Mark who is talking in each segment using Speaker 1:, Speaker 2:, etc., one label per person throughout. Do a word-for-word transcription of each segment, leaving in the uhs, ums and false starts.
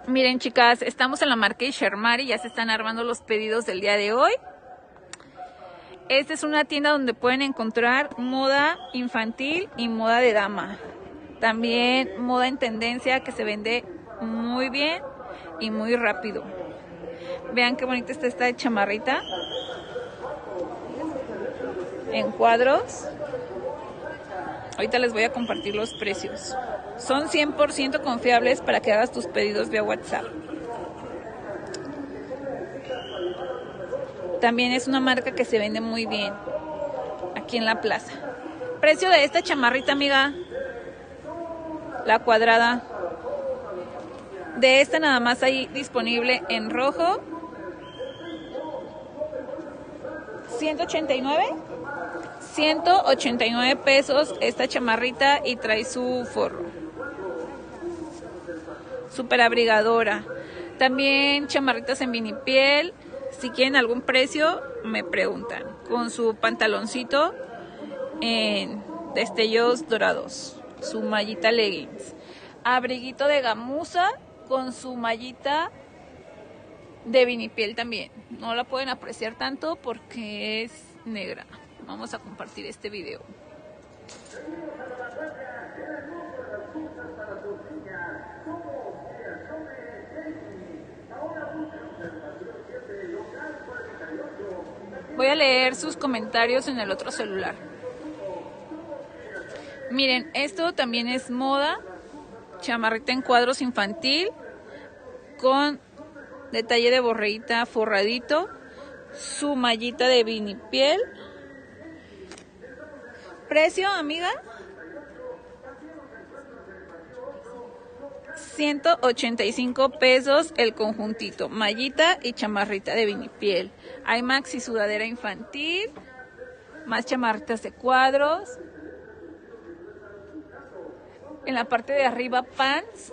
Speaker 1: Miren, chicas, estamos en la marca Shermari, ya se están armando los pedidos del día de hoy. Esta es una tienda donde pueden encontrar moda infantil y moda de dama. También moda en tendencia que se vende muy bien y muy rápido. Vean qué bonita está esta chamarrita en cuadros. Ahorita les voy a compartir los precios. Son cien por ciento confiables para que hagas tus pedidos vía WhatsApp. También es una marca que se vende muy bien aquí en la plaza. Precio de esta chamarrita, amiga. La cuadrada. De esta nada más hay disponible en rojo. ciento ochenta y nueve. ciento ochenta y nueve pesos esta chamarrita y trae su forro. Súper abrigadora. También chamarritas en vinipiel. Si quieren algún precio, me preguntan. Con su pantaloncito en destellos dorados. Su mallita leggings. Abriguito de gamuza con su mallita de vinipiel también. No la pueden apreciar tanto porque es negra. Vamos a compartir este video. Voy a leer sus comentarios en el otro celular. Miren, esto también es moda. Chamarrita en cuadros infantil con detalle de borreíta forradito. Su mallita de vinipiel. Precio, amiga, ciento ochenta y cinco pesos el conjuntito, mallita y chamarrita de vinipiel. Hay maxi sudadera infantil, más chamarritas de cuadros. En la parte de arriba pants.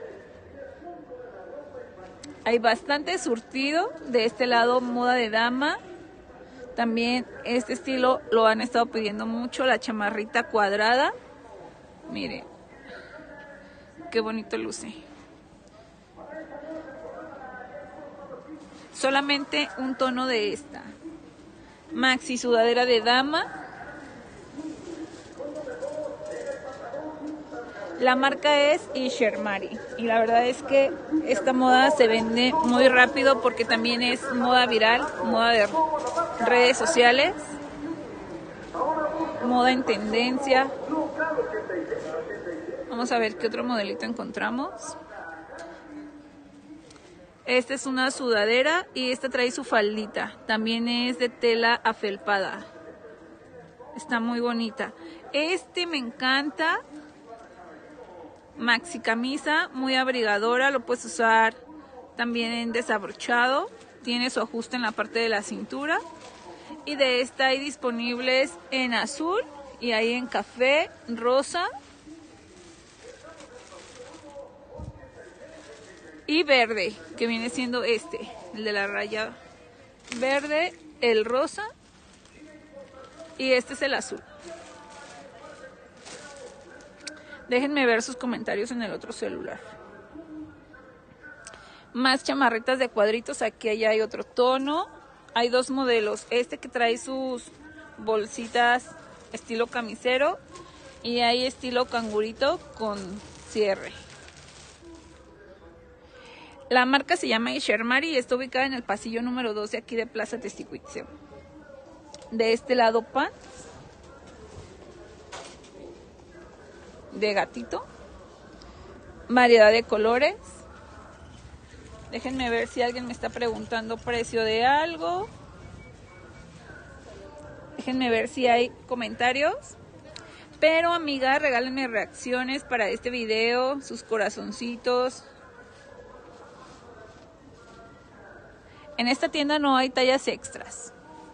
Speaker 1: Hay bastante surtido. De este lado moda de dama. También este estilo lo han estado pidiendo mucho, la chamarrita cuadrada. Miren, qué bonito luce. Solamente un tono de esta. Maxi sudadera de dama. La marca es Shermari y la verdad es que esta moda se vende muy rápido porque también es moda viral, moda de redes sociales, moda en tendencia. Vamos a ver qué otro modelito encontramos. Esta es una sudadera y esta trae su faldita. También es de tela afelpada. Está muy bonita. Este me encanta. Maxi camisa, muy abrigadora, lo puedes usar también en desabrochado, tiene su ajuste en la parte de la cintura y de esta hay disponibles en azul y hay en café, rosa y verde, que viene siendo este, el de la raya verde, el rosa y este es el azul. Déjenme ver sus comentarios en el otro celular. Más chamarritas de cuadritos. Aquí allá hay otro tono. Hay dos modelos. Este que trae sus bolsitas estilo camisero. Y hay estilo cangurito con cierre. La marca se llama Shermari y está ubicada en el pasillo número doce aquí de Plaza Testicuitzeo. De este lado pants. De gatito, variedad de colores. Déjenme ver si alguien me está preguntando precio de algo. Déjenme ver si hay comentarios. Pero amiga, regálenme reacciones para este video, sus corazoncitos. En esta tienda no hay tallas extras.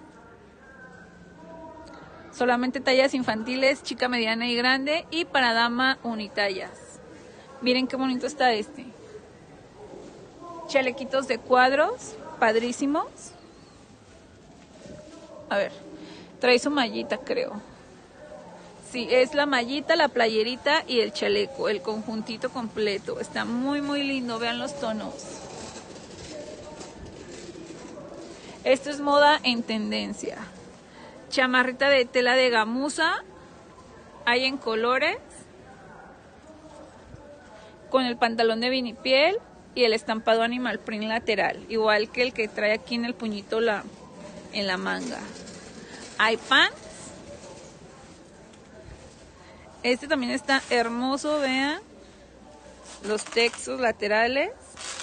Speaker 1: Solamente tallas infantiles, chica, mediana y grande. Y para dama, unitallas. Miren qué bonito está este. Chalequitos de cuadros, padrísimos. A ver, trae su mallita, creo. Sí, es la mallita, la playerita y el chaleco, el conjuntito completo. Está muy muy lindo, vean los tonos. Esto es moda en tendencia. Chamarrita de tela de gamuza, hay en colores, con el pantalón de vinipiel y el estampado animal print lateral, igual que el que trae aquí en el puñito la, en la manga. Hay pants. Este también está hermoso, vean los textos laterales.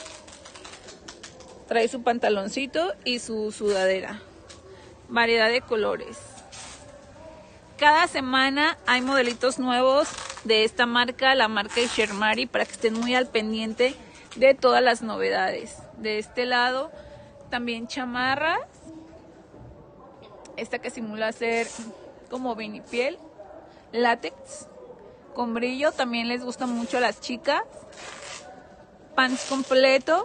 Speaker 1: Trae su pantaloncito y su sudadera. Variedad de colores. Cada semana hay modelitos nuevos de esta marca, la marca Shermari, para que estén muy al pendiente de todas las novedades. De este lado también chamarras. Esta que simula ser como vinipiel, látex con brillo, también les gusta mucho a las chicas. Pants completo,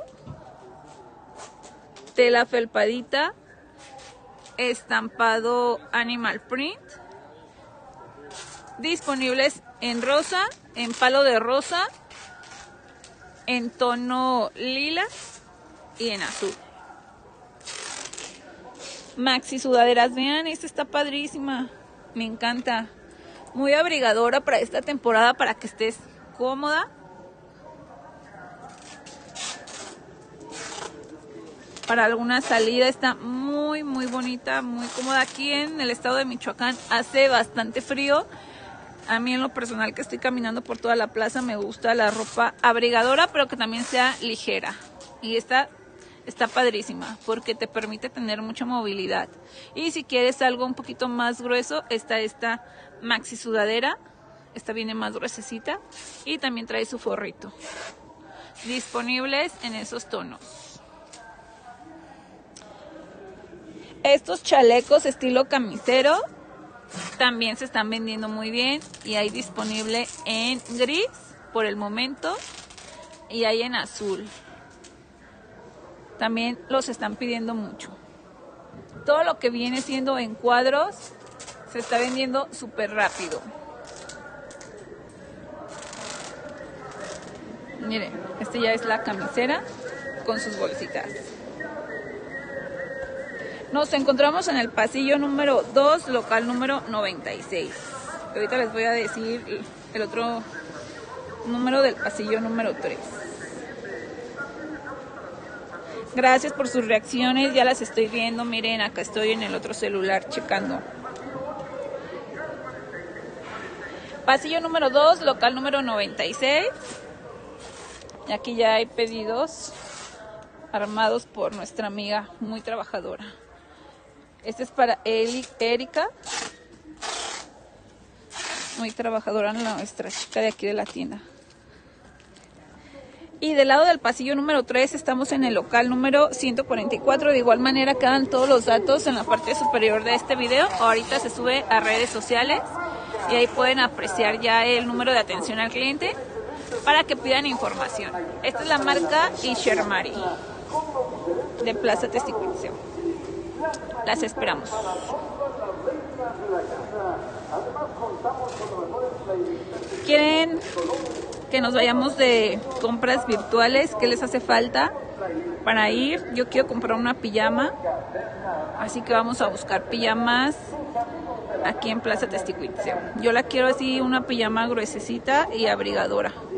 Speaker 1: tela felpadita, estampado animal print, disponibles en rosa, en palo de rosa, en tono lila y en azul. Maxi sudaderas, vean, esta está padrísima, me encanta. Muy abrigadora para esta temporada, para que estés cómoda. Para alguna salida está muy muy bonita, muy cómoda. Aquí en el estado de Michoacán hace bastante frío. A mí en lo personal, que estoy caminando por toda la plaza, me gusta la ropa abrigadora, pero que también sea ligera. Y esta está padrísima porque te permite tener mucha movilidad. Y si quieres algo un poquito más grueso, está esta maxi sudadera. Esta viene más gruesecita y también trae su forrito. Disponibles en esos tonos. Estos chalecos estilo camisero también se están vendiendo muy bien y hay disponible en gris por el momento y hay en azul. También los están pidiendo mucho. Todo lo que viene siendo en cuadros se está vendiendo súper rápido. Miren, este ya es la camisera con sus bolsitas. Nos encontramos en el pasillo número dos, local número noventa y seis. Ahorita les voy a decir el otro número del pasillo número tres. Gracias por sus reacciones, ya las estoy viendo. Miren, acá estoy en el otro celular checando. Pasillo número dos, local número noventa y seis. Y aquí ya hay pedidos armados por nuestra amiga muy trabajadora. Este es para Eli, Erika, muy trabajadora, nuestra chica de aquí de la tienda. Y del lado del pasillo número tres estamos en el local número ciento cuarenta y cuatro. De igual manera quedan todos los datos en la parte superior de este video. Ahorita se sube a redes sociales y ahí pueden apreciar ya el número de atención al cliente para que pidan información. Esta es la marca Shermari de Plaza Testicuencio. Las esperamos. ¿Quieren que nos vayamos de compras virtuales? ¿Qué les hace falta para ir? Yo quiero comprar una pijama, así que vamos a buscar pijamas aquí en Plaza Testicuencio. Yo la quiero así, una pijama gruesecita y abrigadora.